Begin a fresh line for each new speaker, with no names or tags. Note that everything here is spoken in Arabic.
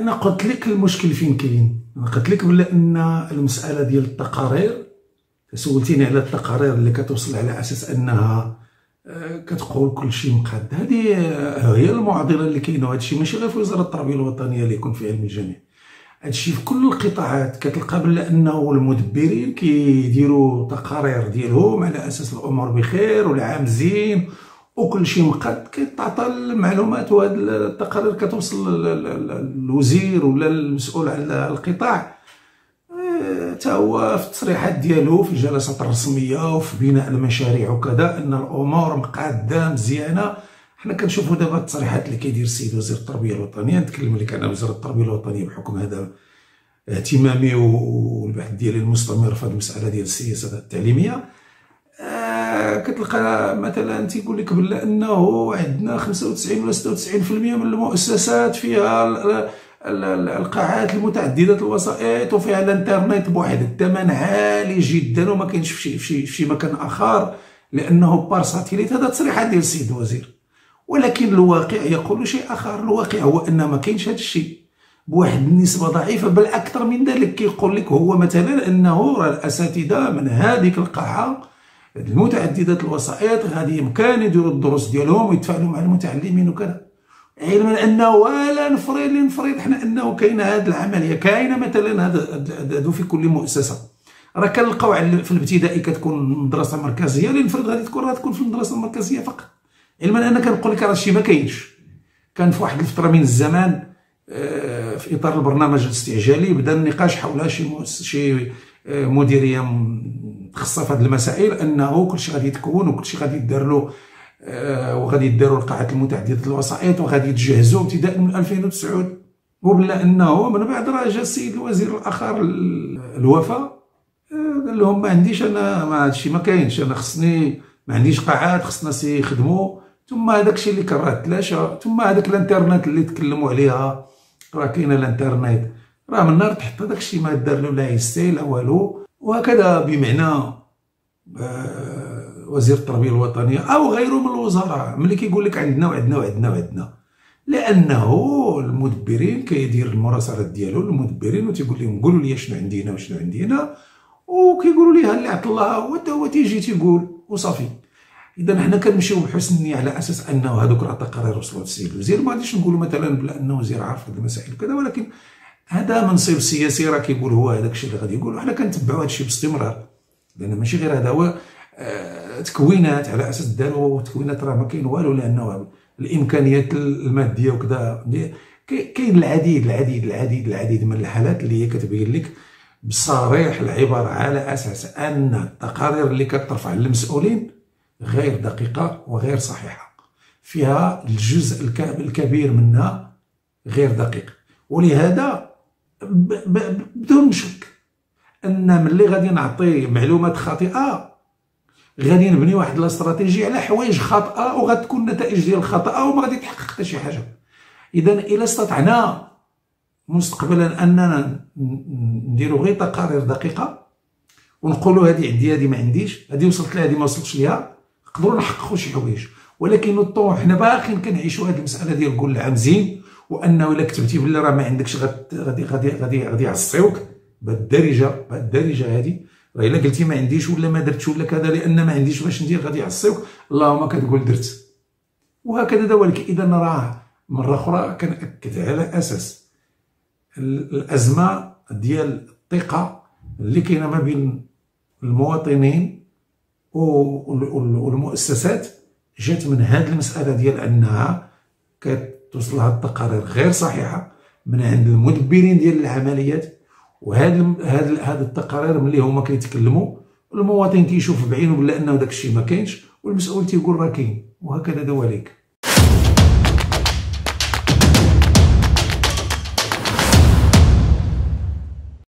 انا قلت لك المشكل فين كاين. انا قلت لك بلا ان المساله ديال التقارير، سولتيني على التقارير اللي كتوصل على اساس انها كتقول كل شيء مقاد. هذه هي المعضله اللي كاينه. هذا الشيء ماشي غير في وزاره التربيه الوطنيه اللي يكون في علم الجميع، هذا الشيء في كل القطاعات. كتلقى بلا انه المدبرين كيديروا تقارير ديالهم على اساس الامور بخير والعام زين وكل شيء مقاد، كتعطى المعلومات، وهاد التقارير كتوصل للوزير ولا المسؤول على القطاع حتى هو في التصريحات ديالو في الجلسات الرسميه وفي بناء المشاريع وكذا ان الامور مقاده مزيانه. حنا كنشوفوا دابا التصريحات اللي كيدير السيد وزير التربيه الوطنيه. نتكلم لك على وزاره التربيه الوطنيه بحكم هذا اهتمامي والبحث ديالي المستمر في هذه المساله ديال السياسه التعليميه. كتلقى مثلا تيقول لك بلا انه عندنا 95 ولا 96% من المؤسسات فيها القاعات المتعدده الوسائط وفيها الانترنت بواحد الثمن عالي جدا وما كاينش في شي مكان اخر لانه بار ساتيليت. هذا تصريحات ديال السيد الوزير، ولكن الواقع يقول شيء اخر. الواقع هو ان ما كاينش هذا الشيء بواحد النسبه ضعيفه، بل اكثر من ذلك. كيقول لك هو مثلا انه الاساتذه من هذيك القاعه المتعدده الوسائط غادي يمكن يديروا الدروس ديالهم ويتفاعلوا مع المتعلمين وكذا، علما انه ولا نفرض حنا انه كاينه هذه العمليه. كاينه مثلا هذا في كل مؤسسه. راه كنلقاو في الابتدائي كتكون مدرسه مركزيه، لنفرض غادي تكون في المدرسه المركزيه فقط، علما انا كنقول لك راه الشيء ما كاينش. كان في واحد الفتره من الزمان في اطار البرنامج الاستعجالي بدا النقاش حول شي مديريه متخصصه في هذه المسائل، انه كلشي غادي يتكون وكلشي غادي يدار له وغادي يداروا القاعات المتعدده الوسائط وغادي يتجهزوا ابتداء من 2009. وبلا انه من بعد راه جا السيد الوزير الاخر الوفاء قال لهم ما عنديش انا، ما هادشي ما كاينش، انا خصني ما عنديش قاعات، خصنا سي يخدموا. ثم هذاك الشيء اللي كان راه تلاشى. ثم هذاك الانترنت اللي تكلموا عليها، راه كاينه الانترنت، راه من نهار تحط هذاك الشيء ما دار له لا يستي لا والو. وهكذا بمعنى وزير التربيه الوطنيه او غيره من الوزراء ملي كيقول لك عندنا وعندنا وعندنا وعندنا، لانه المدبرين كيدير المراسلات ديالو المدبرين وتيقول لهم قولوا لي شنو عندنا وشنو عندنا، وكيقولوا ليه اللي عطى الله هو تيجي تيقول وصافي. اذا حنا كنمشيو بحسن النيه على اساس انه هذوك راه تقارير وصلوا للسيد الوزير. ما غاديش نقولوا مثلا بلا انه وزير عارف هذه المسائل وكذا، ولكن هذا منصب سياسي راه كيقول هو هذاك الشيء اللي غادي يقول، وحنا كنتبعوا هذا الشيء باستمرار. لان ماشي غير هذا هو تكوينات على اساس داروا تكوينات راه ما كاين والو، لانه الامكانيات الماديه وكذا كاين العديد من الحالات اللي هي كتبين لك بصريح العباره على اساس ان التقارير اللي كترفع للمسؤولين غير دقيقه وغير صحيحه، فيها الجزء الكبير منها غير دقيق. ولهذا بدون شك ان ملي غادي نعطي معلومات خاطئه غادي نبني واحد الاستراتيجيه على حوايج خاطئه وغتكون النتائج ديال الخطا وما غادي تحقق حتى شي حاجه. اذا الى استطعنا مستقبلا اننا نديروا غير تقارير دقيقه ونقولوا هذه عندي هذه ما عنديش، هذه وصلت لها هذه ما وصلتش ليها، نقدروا نحققوا شي حوايج. ولكن الطموح حنا باقيين كنعيشوا هذه المساله ديال كل عام زين، وانه الا كتبتي بلي راه ما عندكش غادي يعصيوك بالدارجه هذه. راه الا قلتي ما عنديش ولا ما درتش ولا كذا لان ما عنديش باش ندير غادي يعصيوك، اللهم كتقول درت وهكذا دوالك. اذا راه مره اخرى كنأكد على اساس الازمه ديال الثقه اللي كاينه ما بين المواطنين والمؤسسات جات من هذه المساله ديال انها كتوصلها التقارير غير صحيحه من عند المدبرين ديال العمليات. وهاد التقارير ملي هما كيتكلموا المواطن تيشوف بعينه بلا انه داك الشيء ما كاينش، والمسؤول تيقول راه كاين، وهكذا دواليك.